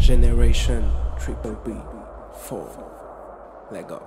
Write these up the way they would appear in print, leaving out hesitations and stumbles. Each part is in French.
Generation Triple B 4. Let go.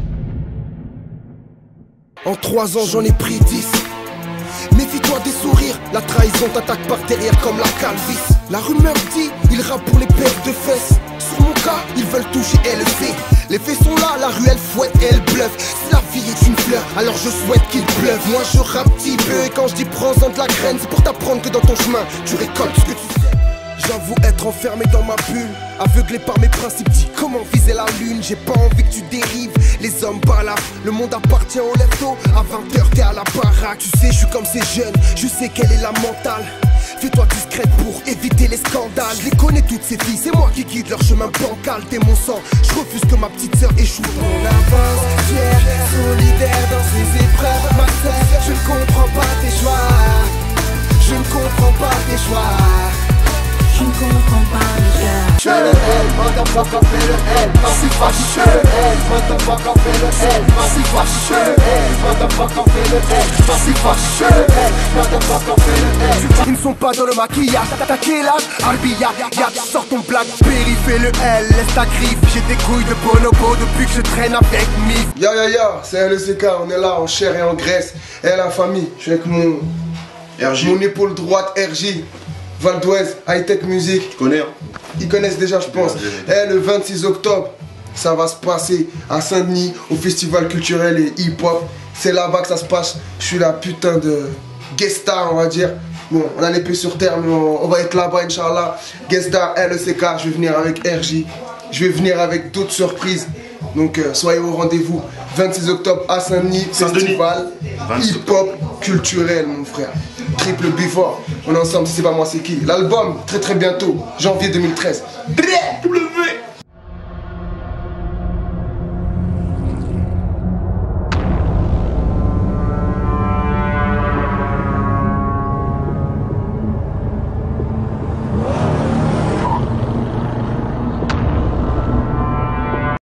En 3 ans j'en ai pris 10. Méfie-toi des sourires, la trahison t'attaque par derrière comme la calvitie. La rumeur dit, il rappe pour les paires de fesses. Sur mon cas, ils veulent toucher LEC. Les faits sont là, la rue elle fouette et elle bluffe. Si la vie est une fleur, alors je souhaite qu'il pleuve. Moi je rappe petit peu et quand je dis prends-en de la graine, c'est pour t'apprendre que dans ton chemin, tu récoltes ce que tu sais. J'avoue être enfermé dans ma bulle, aveuglé par mes principes, dis comment viser la lune. J'ai pas envie que tu dérives, les hommes balavent. Le monde appartient au lève-tôt, à 20h t'es à la baraque. Tu sais je suis comme ces jeunes, je sais quelle est la mentale. Fais-toi discrète pour éviter les scandales. Je les connais toutes ces filles, c'est moi qui guide leur chemin bancal. T'es mon sang, je refuse que ma petite sœur échoue. On avance, fier, solidaire dans ces épreuves. Ma sœur, je ne comprends pas tes choix. Je ne comprends pas tes choix. Je ne comprends pas les gars. Fais le L, motherfucker, fais le L. Si fâcheux, L, motherfucker, fais le L. Si fâcheux, L, motherfucker, fais le L. Si fâcheux, L, motherfucker, fais le L. Ils ne sont pas dans le maquillage, t'as quel âge? Arbilla, y'a sors ton Blackberry, fais le L, laisse ta griffe. J'ai des couilles de bonobo depuis que je traîne avec Miff. Ya, c'est LECK, on est là en chair et en graisse. Et la famille, je suis avec mon épaule droite RJ. Val d'Ouest, High Tech Music. Tu connais hein? Ils connaissent déjà je pense. Et le 26 octobre, ça va se passer à Saint-Denis au festival culturel et hip-hop. C'est là-bas que ça se passe. Je suis la putain de guest star on va dire. Bon, on a les pieds sur terre mais on va être là-bas Inch'Allah. Guest star LECK, je vais venir avec RJ. Je vais venir avec d'autres surprises. Donc soyez au rendez-vous. 26 octobre à Saint-Denis, festival hip-hop culturel mon frère. Triple B4, on est ensemble, si c'est pas moi c'est qui. L'album très bientôt, janvier 2013.